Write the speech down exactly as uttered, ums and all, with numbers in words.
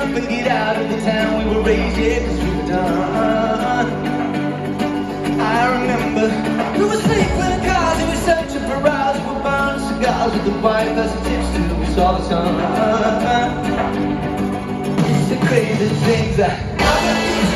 up and get out of the town we were raised, yeah, cause we were done. I remember we were sleeping in cars, we were searching for hours, we were burning cigars with the white as the tips till we saw the sun. It's the crazy things that